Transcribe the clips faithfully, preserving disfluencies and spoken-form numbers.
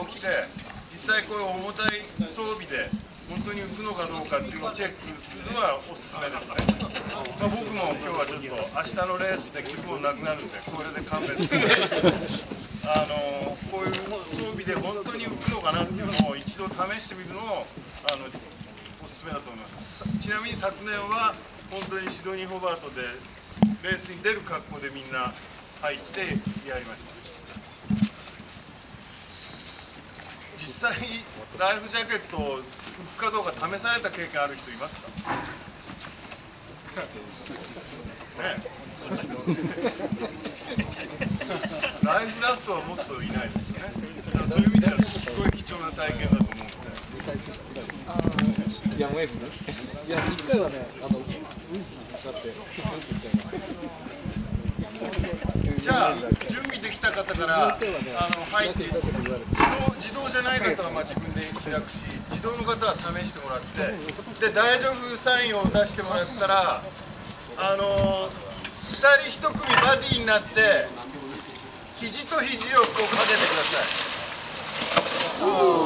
来て、実際こういう重たい装備で本当に浮くのかどうかっていうのをチェックするのはおすすめですね。まあ、僕も今日はちょっと明日のレースで気分なくなるんで、これで勘弁してください。あのこういう装備で本当に浮くのかなっていうのを一度試してみるのもあのおすすめだと思います。ちなみに昨年は本当にシドニー・ホバートでレースに出る格好でみんな入ってやりました。実際ライフジャケットを浮くかどうか試された経験ある人いますか？ね、ライフラフトはもっといないですよね。だからそういう意味ではすごい貴重な体験だと思うので。 いや、ウェーブね。いや、一回はね、あの、ウィンチ使って、 じゃあ、準備できた方からあの入って自動、自動じゃない方はまあ自分で開くし、自動の方は試してもらって、で大丈夫サインを出してもらったら、あのふたりひと組バディになって、肘と肘をこうかけてください。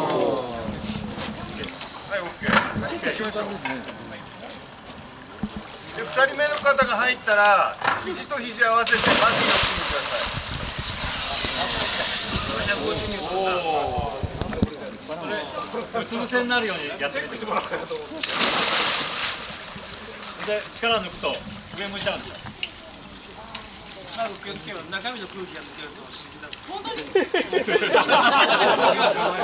はい、オッケー。行きましょう。でふたりめの方が入ったら、肘と肘合わせてバディを組んでください。 うつ伏せになるようにやってみてもらおうかなと思って。で、力を抜くと上向いちゃうんですよ。 最後気をつければ中身の空気が抜けると沈み出す。本当に。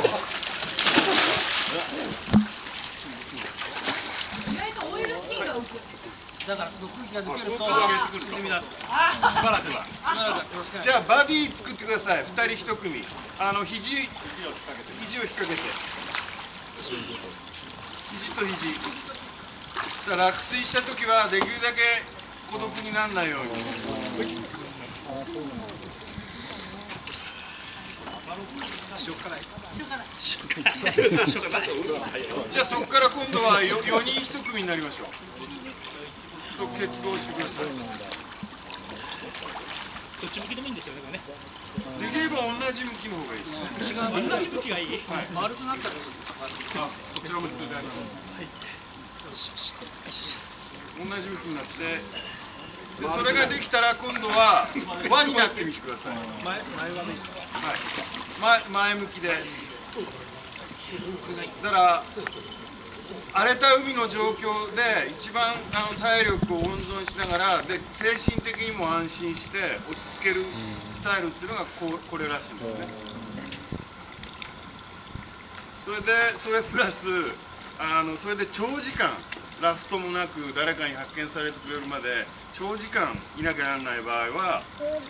意外とオイルスキンが浮く。だからその空気が抜けると沈み出す。しばらくは。 じゃあバディ作ってください。ふたりひと組。あの肘肘を引っ掛けて。肘と肘。だから落水した時はできるだけ孤独にならないように。じゃあそこから今度はよにんひと組になりましょう。そう結合してください。 どっち向きでもいいんですよね、これね。 できれば同じ向きの方がいいですね。 同じ向きがいい。丸くなったら。 あ、こちらも一つあります。同じ向きになって、でそれができたら今度は輪になってみてください。 前前はね。 はい。前前向きで。だから荒れた海の状況で一番あの体力を温存しながらで精神的にも安心して落ち着けるスタイルっていうのがこうこれらしいんですね。それでそれプラスあのそれで長時間ラフトもなく誰かに発見されてくれるまで長時間いなきゃならない場合は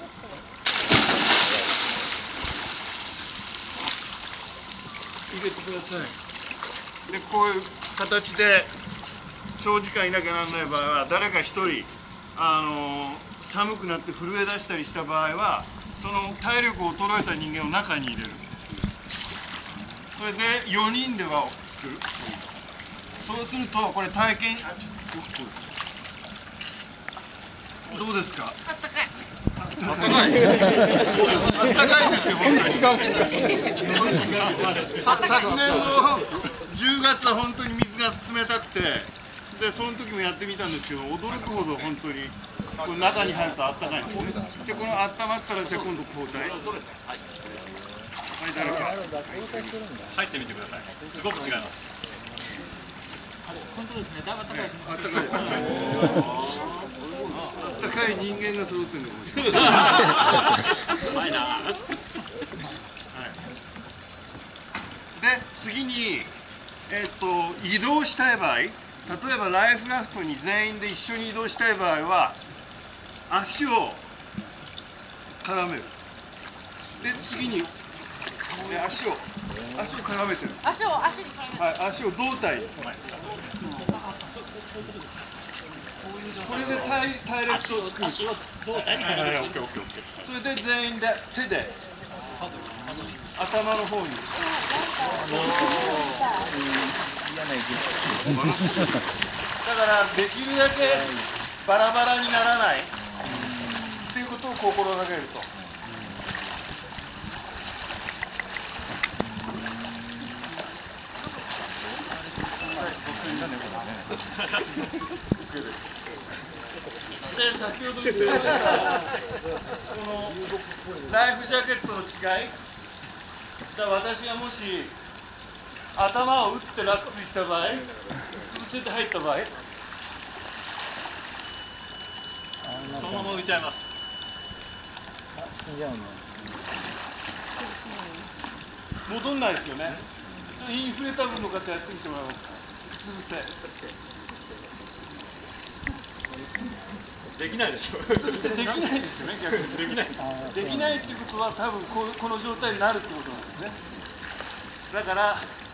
入れてください。でこういう形で長時間いなきゃならない場合は誰か一人あの寒くなって震え出したりした場合はその体力を衰えた人間を中に入れる。それでよにんで輪を作る。そうするとこれ体験あちょっとどうですか？あったかい。あったかい。あったかいんですよ本当に。さ昨年のじゅうがつは本当に水が冷たくて、でその時もやってみたんですけど驚くほど本当にこの中に入るとあったかいんですね。でこの温まったらじゃあ今度交代。はい誰か。 入ってみてください。すごく違います。 本当ですね。だいぶ暖かいですね。 あったかいですね。あったかい人間が揃ってるのかもしれない。 うまいな。はい。 で次にえっと移動したい場合、例えばライフラフトに全員で一緒に移動したい場合は足を絡める。で次にで足を足を絡めてる。 足を足に絡めて。 はい、足を胴体に。これで体体力差を作る。 足を胴体に絡めて。 それで全員で手で頭の方に。だからできるだけバラバラにならないっていうことを心がけると。 で先ほど言ったこのライフジャケットの違いだから私がもし頭を打って落水した場合、うつ伏せて入った場合、 そのまま浮いちゃいます。 死んじゃうの。 戻んないですよね。インフレータブルの方やってみてもらえますか。うつ伏せ。 できないでしょ。 うつ伏せできないですよね。逆にできない。できないっていうことは多分こうこの状態になるってことなんですね。だから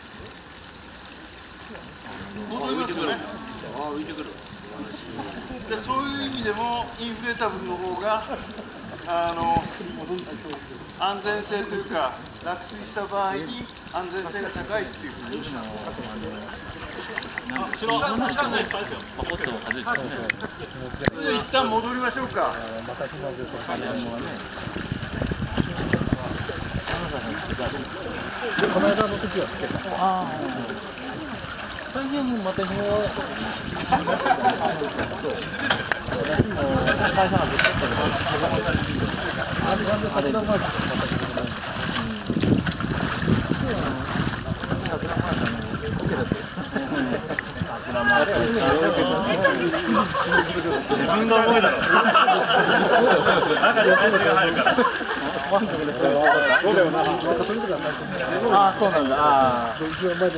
戻りますよね。 ああ、浮いてくる。 でそういう意味でもインフレータブルの方があの安全性というか落水した場合に安全性が高いっていうふうに。 後ろ、後ろナイスパイですよ。ポコッと外れて。 一旦戻りましょうか。 この間の時はつけた。ああ。最近もまた日を。会社がずっとやったけど。あれなんで桜前だ。桜前だね。こけだって。 自分が重いだろ。中に水が入るから。 ああ、そうなんだ。ああ。 こっち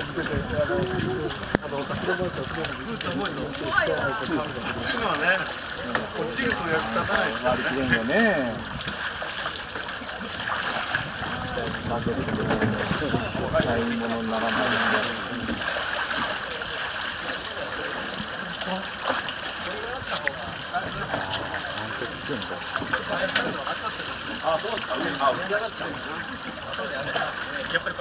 のはね、落ちると役立たないです割り切れんよね。負けると買い物にならないんだ。 あ、そうですか。あ、浮き上がった。やっぱり。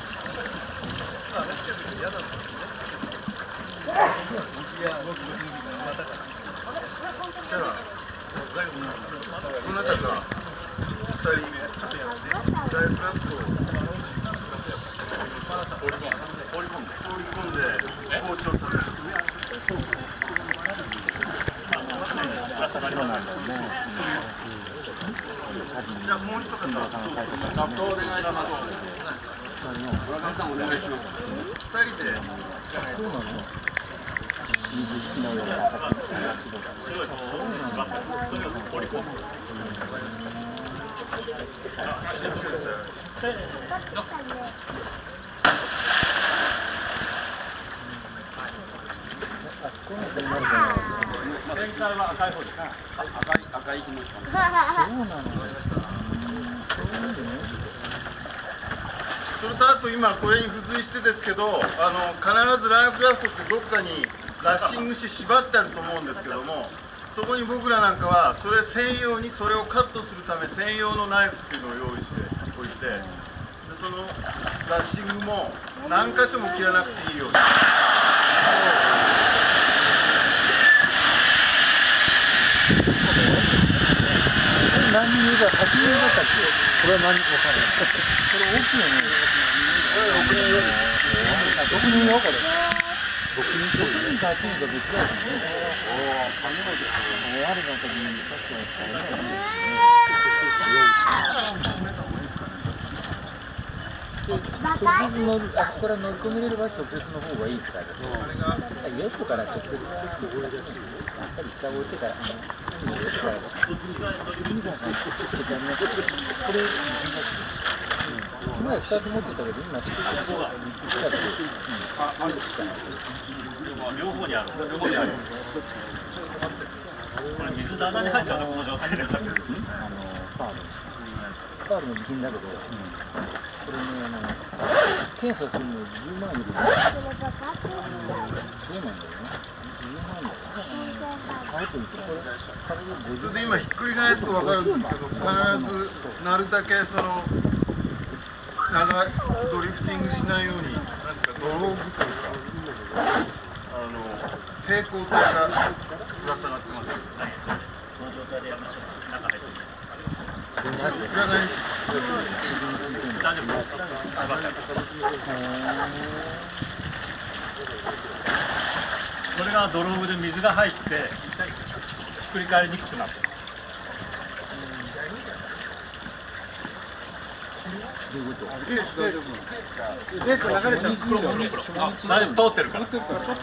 この中がふたりめ、ライフラフトを放り込んで包丁させる。じゃあもう一方、ラップをお願いします。ふたりで。 そうなの。水引きのような形。 前回は赤い方です。赤い赤い紐ですか。 そうなの。 それとあと今これに付随してですけど、あの必ずライフラフトってどっかにラッシングして縛ってあると思うんですけども、そこに僕らなんかはそれ専用にそれをカットするため専用のナイフっていうのを用意しておいて、でそのラッシングも何箇所も切らなくていいように。 何人いるか、はちにんだったっけ。これは何か分かんない。これ大きいよね。これろくにん用です。ろくにん用これ。ろくにんとはちにんか別だよね。おお、紙ので。あれの時に確かに。直接乗る、あそこから乗り込めれれば直接の方がいいですから。ヨットから直接やっぱり下を置いてから。これ、前ふたつ持ってたけど、今一つだけ。 両方にある。両方にある。これ水の穴に入っちゃうとこの状態であるんです。 あのファール。ファールの備品だけど、これね、あの検査するのじゅうまんいる。そうなんだよね。 それで今ひっくり返すと分かるんですけど、必ずなるだけその長いドリフティングしないように、なんですか、ドローグというか、あの抵抗体がぶら下がってます。 この状態でやりましょう。中入ってみて。 裏返し。 大丈夫です。 それがドローブで水が入ってひっくり返りにくくなってる。 大丈夫流れちゃう。 大丈夫、通ってるから。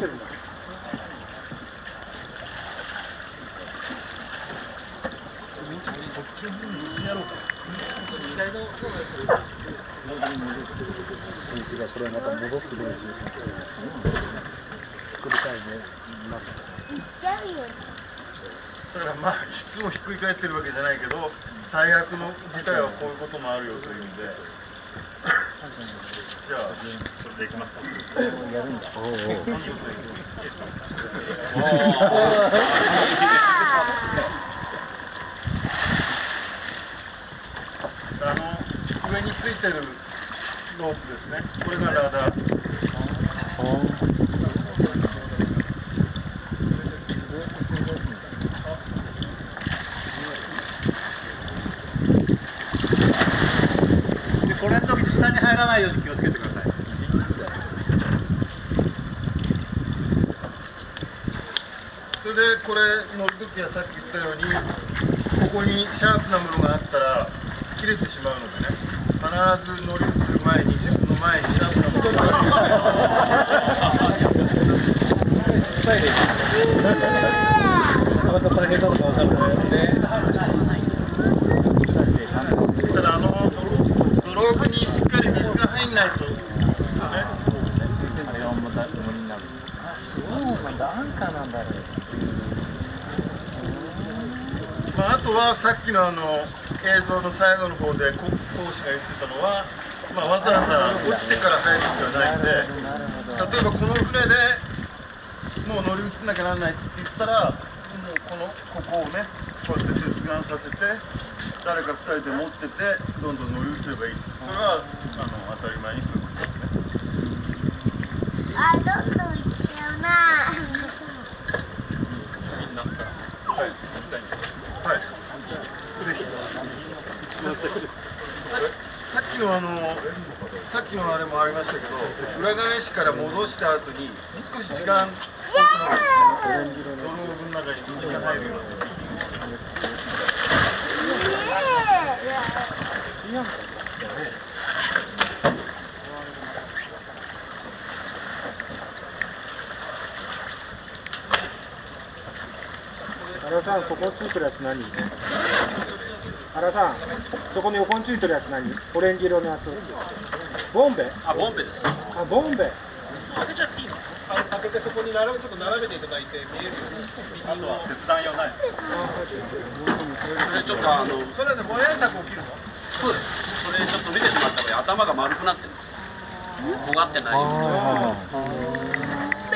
これまた戻す練習作りたいね。 だからまあいつもひっくり返ってるわけじゃないけど、最悪の事態はこういうこともあるよというんで。じゃあそれでいきますか。 やるんだ。 あの上についてるロープですね。これがラダー。 でこれの時に下に入らないように気をつけてください。 それでこれ乗る時はさっき言ったように、ここにシャープなものがあったら切れてしまうのでね、必ず乗り移る前に自分の前にシャープなものがある。 また大変なのか分からないね。 ただあのドローブにしっかり水が入んないとですよね。まあ、あとはさっきのあの映像の最後の方で講師が言ってたのは、まあ、わざわざ落ちてから入る必要はないんで、例えばこの船でもう乗り移んなきゃならないって言ったら、もうこのここをねこうやって接岸させて誰かふたりで持っててどんどん乗り移ればいい。それはあの当たり前にすることですね。 あ、どんどんいっちゃうな。 はい、はい、ぜひ。さっきのあのさっきのあれもありましたけど、裏返しから戻した後に少し時間置いた方がいいですね。ドローブの中に水が入るように。 原さん、そこについてるやつ何？原さん、そこに横についてるやつ何？オレンジ色のやつ。ボンベ？ あ、ボンベです。 あ、ボンベ。 開けちゃっていいの？開けてそこに並べちょっと並べていただいて見えるように。 あとは切断用ない。 ちょっとあのそれでもやし作を切るの？そうです。それちょっと見ててもらった方がいい。頭が丸くなってるんですよ。尖ってないように。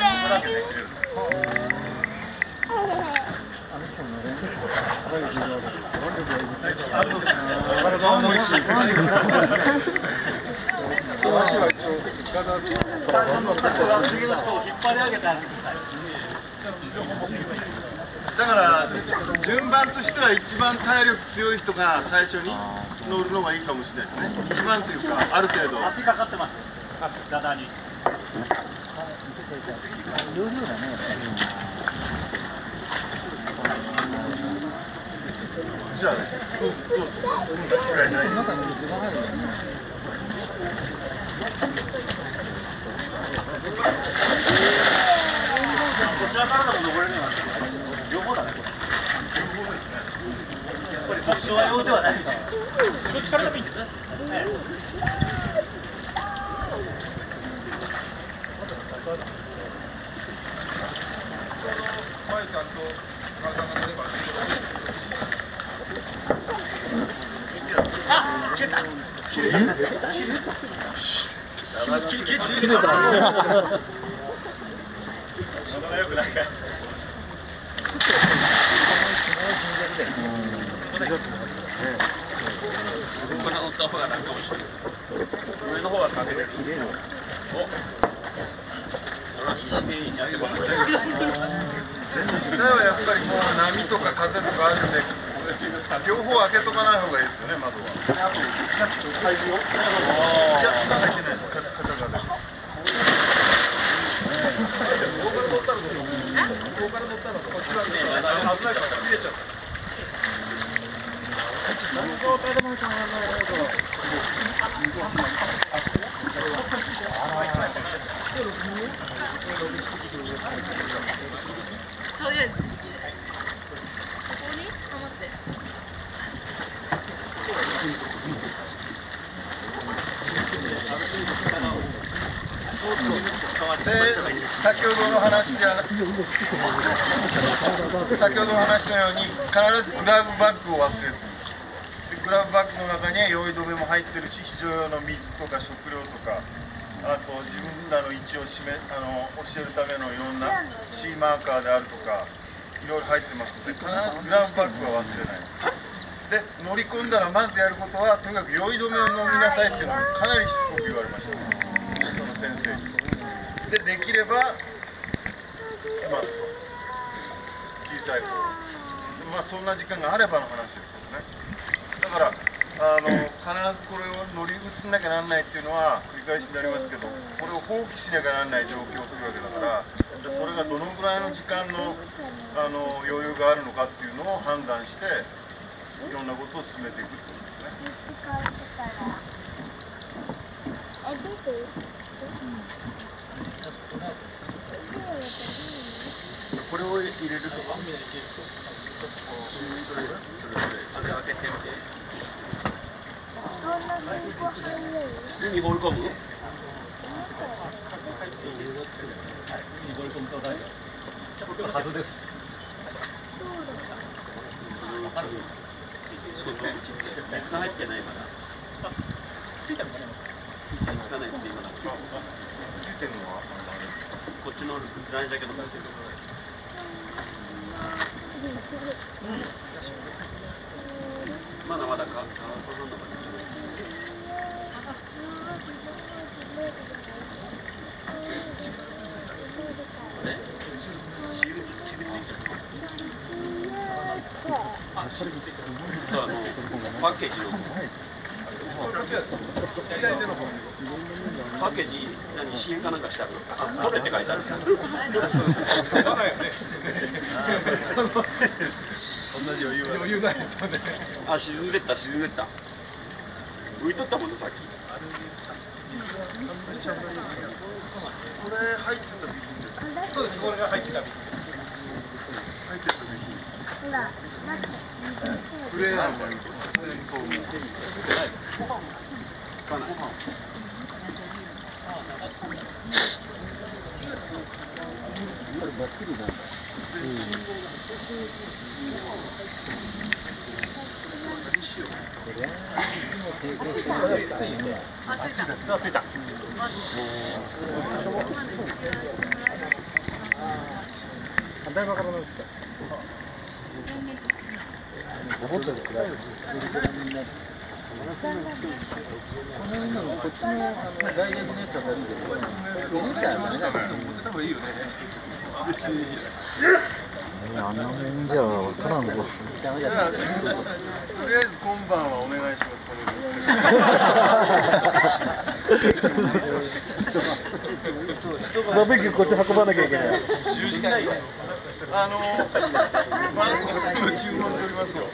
あとさ、 次の人を引っ張り上げてあげてください。 だから順番としては一番体力強い人が最初に乗るのがいいかもしれないですね。一番というかある程度。 足かかってます。ダダに。 じゃあどうどうぞ。間違いない。 こちらからでも登れるようになってる。両方だね。両方ですね。やっぱりボクショア用ではない。 どっちからでもいいんですね。前ちゃんと原さんが乗れば。あ、切れた。切れた。切れた。切れた。 よくないか。 これ乗った方が楽かもしれない。上の方はかけて切れる。お。必死にやってもらいたい。 実際はやっぱりもう波とか風とかあるんで、両方開けとかない方がいいですよね、窓は。あと、開示を。いや、つかなきゃいけないです、片側で。 で先ほどの話じゃ先ほどの話のように必ずグラブバッグを忘れずにでグラブバッグの中には酔い止めも入ってるし非常用の水とか食料とかあと自分らの位置を示あの教えるためのいろんな C マーカーであるとかいろいろ入ってますので必ずグラブバッグは忘れないで乗り込んだらまずやることはとにかく酔い止めを飲みなさいっていうのをかなりしつこく言われましたその先生にでできれば済ますと小さい頃まあそんな時間があればの話ですけどねだからあの必ずこれを乗り移んなきゃならないっていうのは繰り返しになりますけどこれを放棄しなきゃならない状況というわけだからでそれがどのぐらいの時間の、あの余裕があるのかっていうのを判断していろんなことを進めていくってことですね。これを入れるとか。 あれ開けてみて。に放り込む？に放り込むと大丈夫。はずです。そうね。水が入ってないから。ついてるのね。つかないって今だ。 ついてるのはこっちのラインジャケットがついてる。まだまだか、か、ほとんどまで。あれ？シール、シールついてる。あ、シールついてる。そう、あの、パッケージの。パッケージ、何、シールかなんかしてある。あ、どれって書いてある。 同じ余裕は余裕ないですよね。 あ、沈んでった、沈んでった。浮いとったもんね、さっき。 これ入ってた備品ですか。 そうです、これが入ってた備品。 入ってた備品。プレーヤーもあります。 つかない。 ついた。反対側から乗って。思ったより暗い。この今のこっちのあの大学のやつは大丈夫ですけど、重さはね。 持ってた方がいいよね。別に。 あんなもんじゃ分からんぞ。 とりあえず今晩はお願いします。 バーベキューこっち運ばなきゃいけない。 十時間以内。 あの晩ご飯の注文取りますよ。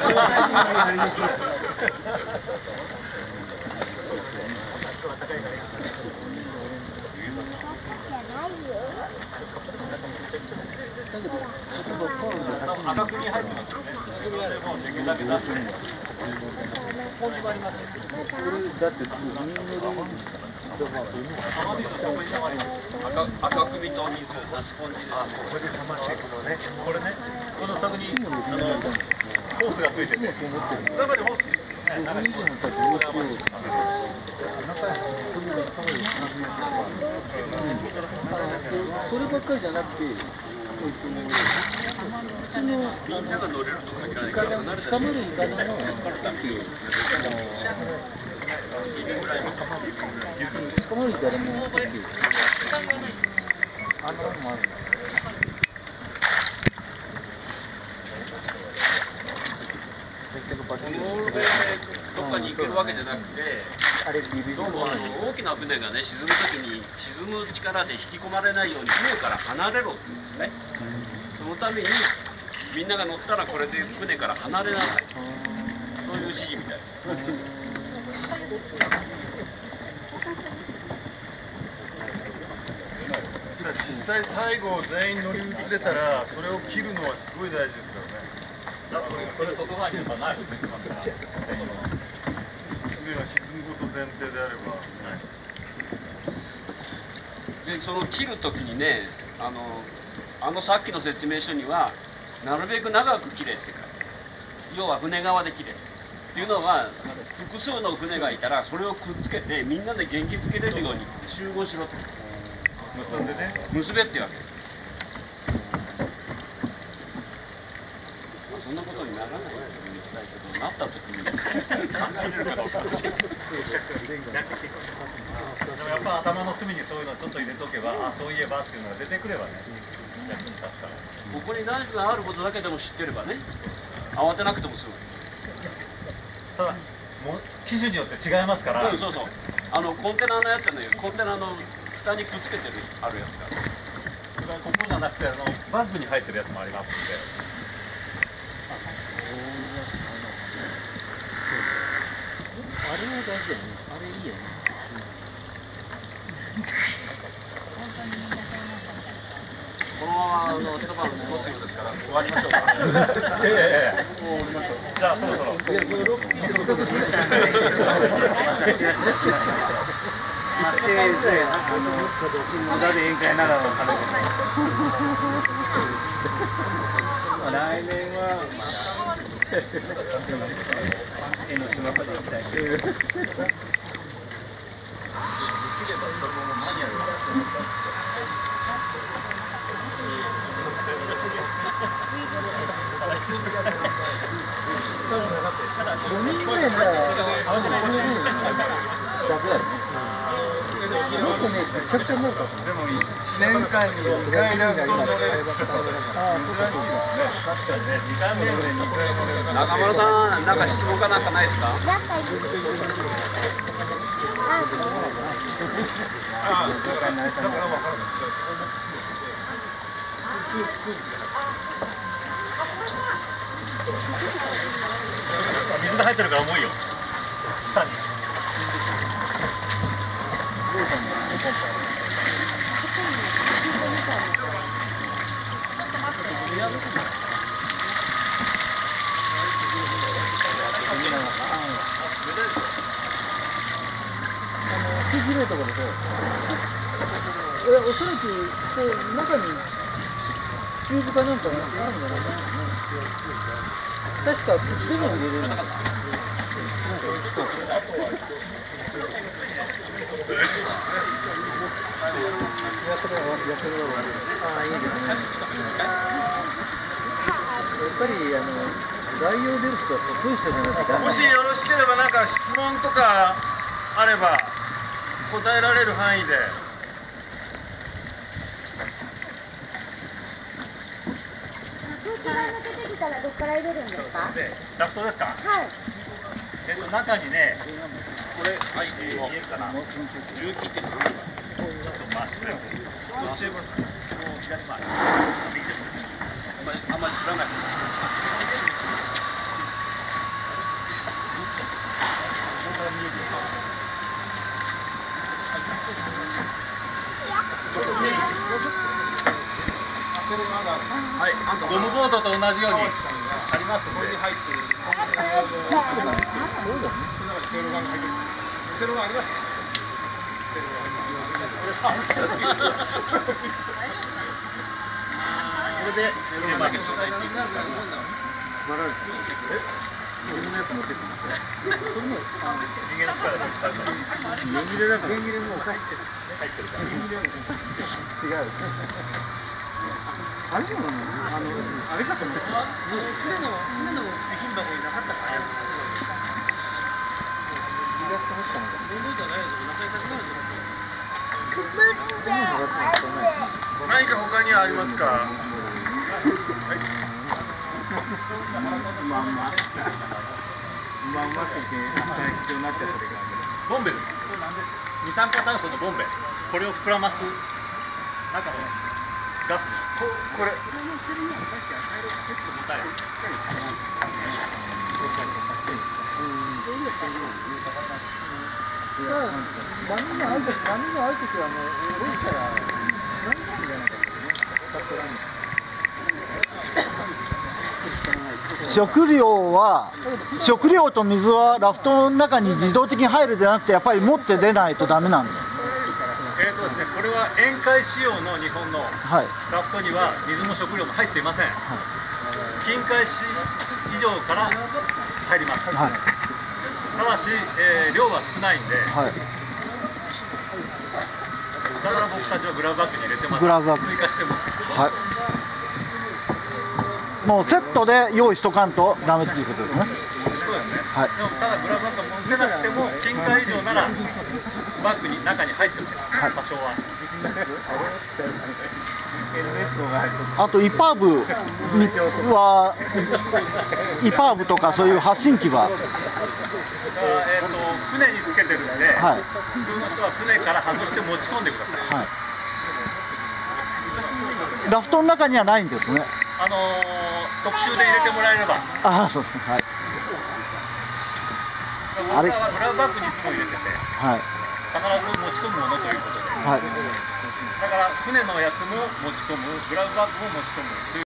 赤くに入ってますよね。赤くにあれもうできるだけ出す。スポンジもありますよ。 だって赤、赤首と水、スポンジです。 これで玉チェックのね。これね。この先にあのホースがついてて。中にホース。中にホース。 そればっかりじゃなくて、普通のみんなが乗れると限らないから離れた捕まるイカの捕まるイカでもあんなのもあるんだ。 どっかに行けるわけじゃなくて、どうもあの大きな船がね沈むときに沈む力で引き込まれないように船から離れろって言うんですね。そのためにみんなが乗ったらこれで船から離れなさい。そういう指示みたいです。 実際最後全員乗り移れたらそれを切るのはすごい大事ですからね。 これ外側にはないですね。 船が沈むこと前提であれば。 でその切る時にね、あのあのさっきの説明書にはなるべく長く切れって書いてある。要は船側で切れっていうのは、複数の船がいたらそれをくっつけてみんなで元気づけれるように集合しろと、 結んでね、 結べってわけ。まあ、そんなことにならないようにしたいけど、なった時に考えれるかどうかですけど。 でもやっぱ頭の隅にそういうのちょっと入れとけば、あ、そういえばっていうのが出てくればね、役に立つから。 ここに何かがあることだけでも知ってればね、慌てなくても済む。 ただ、もう機種によって違いますから。 うん、そうそう。あのコンテナのやつじゃないよ。コンテナの蓋にくっつけてるあるやつが。 ここじゃなくて、あのバッグに入ってるやつもありますんで。 あれは大事だよね。あれいいよね。 このままあの一晩過ごすようですから終わりましょうか。 いやいやいや、もう終わりましょう。じゃあそろそろ。 いや、そのロッキーでそこでまあ、せいぜい、あの、無駄で宴会ながらはされてます。来年は、まあ、絵の島まで行きたい。 でもいちねんかんににかいラフト乗れるって珍しいですね。 中村さん、なんか質問かなんかないですか？ 水が入ってるから重いよ。下に。 広いところでしょ。いや、おそらくこう中にチューブかなんかがあるんじゃないかな。確か手も入れれる。ああ、いいですね。やっぱりあの概要出る人は得意人じゃないと。 もしよろしければなんか質問とかあれば答えられる範囲で。 どこから入れるんですか？ ラフトですか？ はい。 えっと中にね、 これ、はい、 見えるかな。 重機って何？ ちょっと回してくれよ。 どっちへ回す？もう左回り。あんまりあんまり知らない。 はい、ゴムボートと同じようにありますんで。 入ってる。セロがありますか？ これで入れます。人間の力で入れだから。入れもう入ってる。入ってるから。違う。あれじゃないの？あのあれかと思った。船の船の備品箱になかったから。 何か他にはありますか？はい。 まあまあ。まあまあって必要になっちゃってるから。 ボンベです。二酸化炭素のボンベ。これを膨らます中のガスです。 ここれ。 波があるとき、波があるときはね、動いたら何なんじゃないかとね。食料は、食料と水はラフトの中に自動的に入るではなくて、やっぱり持って出ないとダメなんです。 ええーとですね、これは宴会仕様の日本のはいラフトには水も食料も入っていません。近海市以上から入ります。 はいただし、えー量は少ないんで、 はいだから僕たちはグラブバッグに入れてます。 グラブバッグ追加しても。 はいもうセットで用意しとかんとダメっていうことですね。 そうですね。 はいでもただグラブバッグが持ってなくても近海以上ならバッグに中に入ってます。 はい多少は。 あとイパーブはイパーブとかそういう発信機は、 だからえっ、と船につけてるんで、 はい普通の人は船から外して持ち込んでください。 はい、ラフトの中にはないんですね。 あのー、特注で入れてもらえれば。 ああそうですね。はい僕らはグラブバッグにいつも入れてて、 はい必ず持ち込むものということで、 はい。 だから船のやつも持ち込む、グラブバッグも持ち込むという